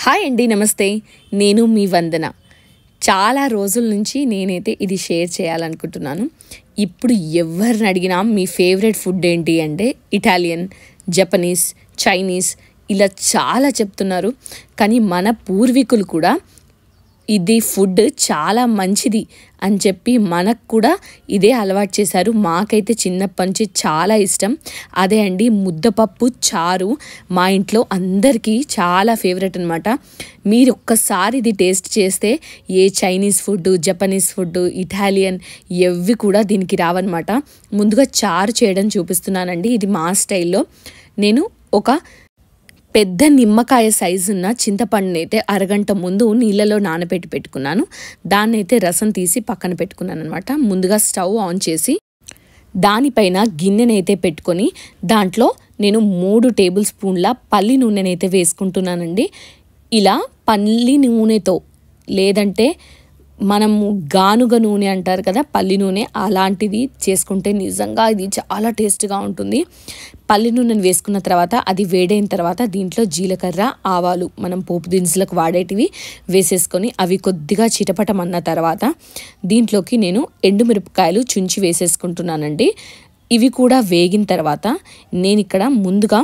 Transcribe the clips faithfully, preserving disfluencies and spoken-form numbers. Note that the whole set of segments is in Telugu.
హాయ్ అండి, నమస్తే. నేను మీ వందన. చాలా రోజుల నుంచి నేనైతే ఇది షేర్ చేయాలనుకుంటున్నాను. ఇప్పుడు ఎవరిని అడిగినా మీ ఫేవరెట్ ఫుడ్ ఏంటి అంటే ఇటాలియన్, జపనీస్, చైనీస్ ఇలా చాలా చెప్తున్నారు. కానీ మన పూర్వీకులు కూడా ఇది ఫుడ్ చాలా మంచిది అని చెప్పి మనకు కూడా ఇదే అలవాటు చేశారు. మాకైతే చిన్నప్పటి నుంచి చాలా ఇష్టం. అదే అండి ముద్దపప్పు చారు. మా ఇంట్లో అందరికీ చాలా ఫేవరెట్ అనమాట. మీరు ఒక్కసారి ఇది టేస్ట్ చేస్తే ఏ Chinese food, Japanese food, Italian ఎవ్వి కూడా దీనికి రావన్నమాట. ముందుగా చారు చేయడం చూపిస్తున్నానండి. ఇది మా స్టైల్లో. నేను ఒక పెద్ద నిమ్మకాయ సైజు ఉన్న చింతపండుని అయితే అరగంట ముందు నీళ్ళలో నానబెట్టి పెట్టుకున్నాను. దాన్ని అయితే రసం తీసి పక్కన పెట్టుకున్నాను అనమాట. ముందుగా స్టవ్ ఆన్ చేసి దానిపైన గిన్నెనైతే పెట్టుకొని దాంట్లో నేను మూడు టేబుల్ స్పూన్ల పల్లి నూనెనైతే వేసుకుంటున్నానండి. ఇలా పల్లి నూనెతో లేదంటే మనము గానుగ నూనె అంటారు కదా, పల్లి నూనె, అలాంటిది చేసుకుంటే నిజంగా ఇది చాలా టేస్ట్గా ఉంటుంది. పల్లి నూనెను వేసుకున్న తర్వాత అది వేడైన తర్వాత దీంట్లో జీలకర్ర, ఆవాలు, మనం పోపు దినుసులకు వాడేటివి వేసేసుకొని అవి కొద్దిగా చిటపటమన్న తర్వాత దీంట్లోకి నేను ఎండుమిరపకాయలు చుంచి వేసేసుకుంటున్నానండి. ఇవి కూడా వేగిన తర్వాత నేను ఇక్కడ ముందుగా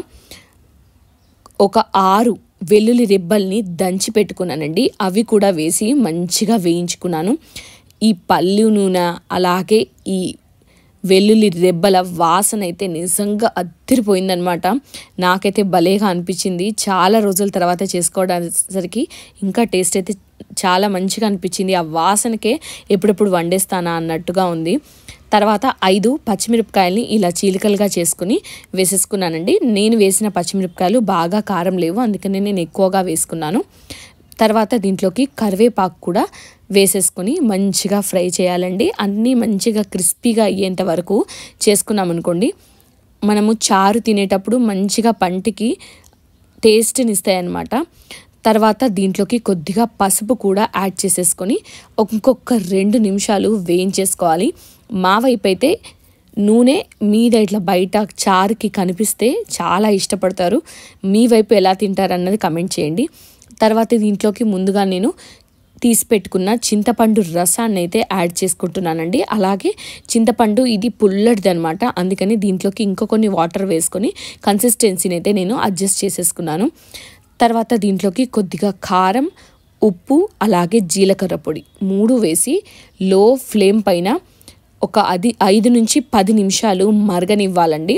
ఒక ఆరు వెల్లుల్లి రెబ్బల్ని దంచి పెట్టుకున్నానండి. అవి కూడా వేసి మంచిగా వేయించుకున్నాను. ఈ పల్లి నూనె అలాగే ఈ వెల్లుల్లి రెబ్బల వాసన అయితే నిజంగా అద్దరిపోయిందనమాట. నాకైతే భలేగా అనిపించింది. చాలా రోజుల తర్వాత చేసుకోవడానికి ఇంకా టేస్ట్ అయితే చాలా మంచిగా అనిపించింది. ఆ వాసనకే ఎప్పుడెప్పుడు వండేస్తానా అన్నట్టుగా ఉంది. తర్వాత ఐదు పచ్చిమిరపకాయలని ఇలా చీలికలుగా చేసుకుని వేసేసుకున్నానండి. నేను వేసిన పచ్చిమిరపకాయలు బాగా కారం లేవు, అందుకని నేను ఎక్కువగా వేసుకున్నాను. తర్వాత దీంట్లోకి కరివేపాకు కూడా వేసేసుకొని మంచిగా ఫ్రై చేయాలండి. అన్నీ మంచిగా క్రిస్పీగా అయ్యేంత వరకు చేసుకున్నాం అనుకోండి, మనము చారు తినేటప్పుడు మంచిగా పంటికి టేస్ట్ని ఇస్తాయన్నమాట. తర్వాత దీంట్లోకి కొద్దిగా పసుపు కూడా యాడ్ చేసేసుకొని ఇంకొక రెండు నిమిషాలు వేయించేసుకోవాలి. మా వైపు అయితే నూనె మీద ఇట్లా బయట చారుకి కనిపిస్తే చాలా ఇష్టపడతారు. మీ వైపు ఎలా తింటారు అన్నది కమెంట్ చేయండి. తర్వాత దీంట్లోకి ముందుగా నేను తీసి పెట్టుకున్న చింతపండు రసాన్ని అయితే యాడ్ చేసుకుంటున్నానండి. అలాగే చింతపండు ఇది పుల్లటిది అనమాట, అందుకని దీంట్లోకి ఇంకో కొన్ని వాటర్ వేసుకొని కన్సిస్టెన్సీని అయితే నేను అడ్జస్ట్ చేసేసుకున్నాను. తర్వాత దీంట్లోకి కొద్దిగా కారం, ఉప్పు అలాగే జీలకర్ర పొడి మూడు వేసి లో ఫ్లేమ్ పైన ఒక అది ఐదు నుంచి పది నిమిషాలు మరగనివ్వాలండి.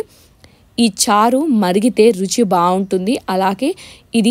ఈ చారు మరిగితే రుచి బాగుంటుంది. అలాగే ఇది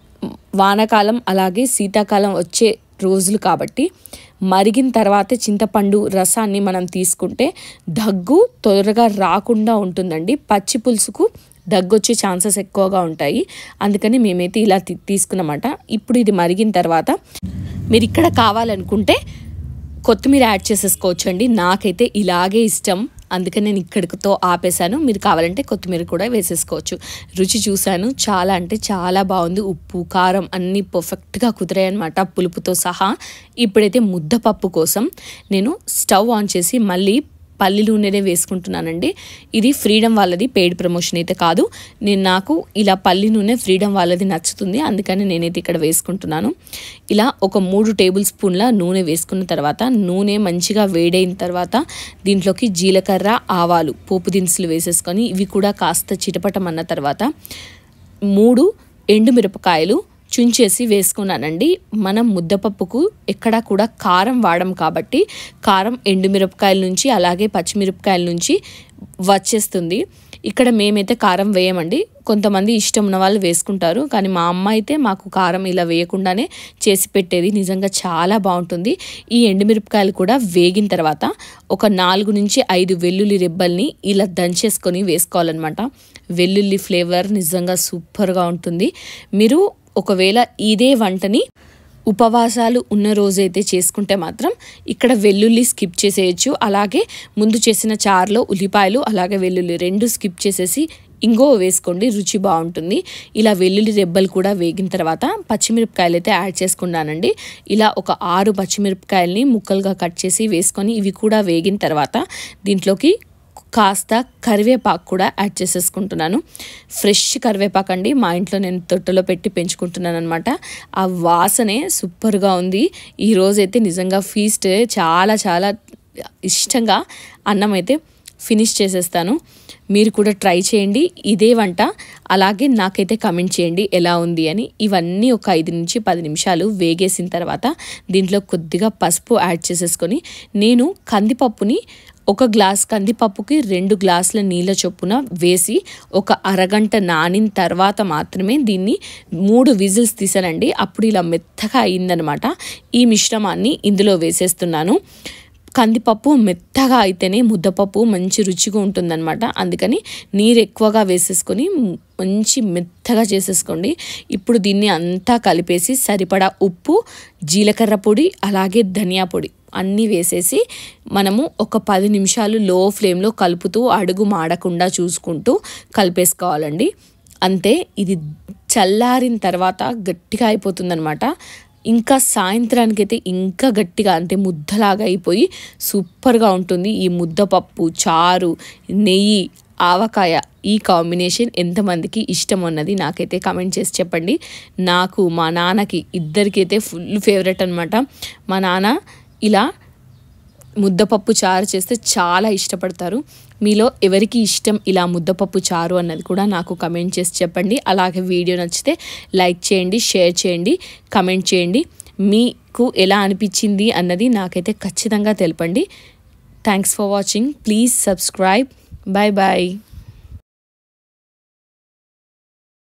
వానాకాలం అలాగే శీతాకాలం వచ్చే రోజులు కాబట్టి మరిగిన తర్వాత చింతపండు రసాన్ని మనం తీసుకుంటే దగ్గు త్వరగా రాకుండా ఉంటుందండి. పచ్చి పులుసుకు దగ్గు వచ్చే ఛాన్సెస్ ఎక్కువగా ఉంటాయి, అందుకని మేమైతే ఇలా తీసుకున్నమాట. ఇప్పుడు ఇది మరిగిన తర్వాత మీరు ఇక్కడ కావాలనుకుంటే కొత్తిమీర యాడ్ చేసేసుకోవచ్చు అండి. నాకైతే ఇలాగే ఇష్టం, అందుకని నేను ఇక్కడితో ఆపేశాను. మీరు కావాలంటే కొత్తిమీర కూడా వేసేసుకోవచ్చు. రుచి చూశాను, చాలా అంటే చాలా బాగుంది. ఉప్పు, కారం అన్నీ పర్ఫెక్ట్గా కుదిరాయి అనమాట, పులుపుతో సహా. ఇప్పుడైతే ముద్దపప్పు కోసం నేను స్టవ్ ఆన్ చేసి మళ్ళీ పల్లి నూనెనే వేసుకుంటున్నానండి. ఇది ఫ్రీడమ్ వాళ్ళది, పెయిడ్ ప్రమోషన్ అయితే కాదు. నేను నాకు ఇలా పల్లి నూనె ఫ్రీడమ్ వాళ్ళది నచ్చుతుంది, అందుకని నేనైతే ఇక్కడ వేసుకుంటున్నాను. ఇలా ఒక మూడు టేబుల్ స్పూన్ల నూనె వేసుకున్న తర్వాత నూనె మంచిగా వేడైన తర్వాత దీంట్లోకి జీలకర్ర, ఆవాలు, పోపు దినుసులు వేసేసుకొని ఇవి కూడా కాస్త చిటపటమన్న తర్వాత మూడు ఎండుమిరపకాయలు చుంచేసి వేసుకున్నానండి. మనం ముద్దపప్పుకు ఎక్కడా కూడా కారం వాడం కాబట్టి కారం ఎండుమిరపకాయల నుంచి అలాగే పచ్చిమిరపకాయల నుంచి వచ్చేస్తుంది. ఇక్కడ మేమైతే కారం వేయమండి. కొంతమంది ఇష్టం ఉన్న వాళ్ళు వేసుకుంటారు, కానీ మా అమ్మ అయితే మాకు కారం ఇలా వేయకుండానే చేసి పెట్టేది. నిజంగా చాలా బాగుంటుంది. ఈ ఎండుమిరపకాయలు కూడా వేగిన తర్వాత ఒక నాలుగు నుంచి ఐదు వెల్లుల్లి రెబ్బల్ని ఇలా దంచేసుకొని వేసుకోవాలన్నమాట. వెల్లుల్లి ఫ్లేవర్ నిజంగా సూపర్గా ఉంటుంది. మీరు ఒకవేళ ఇదే వంటని ఉపవాసాలు ఉన్న రోజైతే చేసుకుంటే మాత్రం ఇక్కడ వెల్లుల్లి స్కిప్ చేసేయచ్చు. అలాగే ముందు చేసిన చారులో ఉల్లిపాయలు అలాగే వెల్లుల్లి రెండు స్కిప్ చేసేసి ఇంగో వేసుకోండి, రుచి బాగుంటుంది. ఇలా వెల్లుల్లి రెబ్బలు కూడా వేగిన తర్వాత పచ్చిమిరపకాయలు అయితే యాడ్ చేసుకున్నానండి. ఇలా ఒక ఆరు పచ్చిమిరపకాయలని ముక్కలుగా కట్ చేసి వేసుకొని ఇవి కూడా వేగిన తర్వాత దీంట్లోకి కాస్త కరివేపాకు కూడా యాడ్ చేసేసుకుంటున్నాను. ఫ్రెష్ కరివేపాకు అండి, మా ఇంట్లో నేను తొట్టెలో పెట్టి పెంచుకుంటున్నాను అనమాట. ఆ వాసనే సూపర్గా ఉంది. ఈరోజైతే నిజంగా ఫీస్ట్ చాలా చాలా ఇష్టంగా అన్నం అయితే ఫినిష్ చేసేస్తాను. మీరు కూడా ట్రై చేయండి ఇదే వంట. అలాగే నాకైతే కమెంట్ చేయండి ఎలా ఉంది అని. ఇవన్నీ ఒక ఐదు నుంచి పది నిమిషాలు వేగేసిన తర్వాత దీంట్లో కొద్దిగా పసుపు యాడ్ చేసేసుకొని, నేను కందిపప్పుని ఒక గ్లాస్ కందిపప్పుకి రెండు గ్లాసుల నీళ్ళ చొప్పున వేసి ఒక అరగంట నానిన తర్వాత మాత్రమే దీన్ని మూడు విజిల్స్ తీసానండి. అప్పుడు ఇలా మెత్తగా అయిందనమాట. ఈ మిశ్రమాన్ని ఇందులో వేసేస్తున్నాను. కందిపప్పు మెత్తగా అయితేనే ముద్దపప్పు మంచి రుచిగా ఉంటుందన్నమాట. అందుకని నీరు ఎక్కువగా వేసేసుకొని మంచి మెత్తగా చేసేసుకోండి. ఇప్పుడు దీన్ని అంతా కలిపేసి సరిపడా ఉప్పు, జీలకర్ర పొడి, అలాగే ధనియా పొడి అన్నీ వేసేసి మనము ఒక పది నిమిషాలు లో ఫ్లేమ్లో కలుపుతూ అడుగు మాడకుండా చూసుకుంటూ కలిపేసుకోవాలండి. అంతే. ఇది చల్లారిన తర్వాత గట్టిగా అయిపోతుందన్నమాట. ఇంకా సాయంత్రానికైతే ఇంకా గట్టిగా అంటే ముద్దలాగా అయిపోయి సూపర్గా ఉంటుంది. ఈ ముద్దపప్పు, చారు, నెయ్యి, ఆవకాయ ఈ కాంబినేషన్ ఎంతమందికి ఇష్టం అన్నది నాకైతే కామెంట్ చేసి చెప్పండి. నాకు, మా నాన్నకి ఇద్దరికైతే ఫుల్ ఫేవరెట్ అనమాట. మా నాన్న ఇలా ముద్దపప్పు చారు చేస్తే చాలా ఇష్టపడతారు. మీలో ఎవరికి ఇష్టం ఇలా ముద్దపప్పు చారు అన్నది కూడా నాకు కమెంట్ చేసి చెప్పండి. అలాగే వీడియో నచ్చితే లైక్ చేయండి, షేర్ చేయండి, కమెంట్ చేయండి. మీకు ఎలా అనిపించింది అన్నది నాకైతే ఖచ్చితంగా తెలపండి. Thanks for watching. Please subscribe. Bye bye.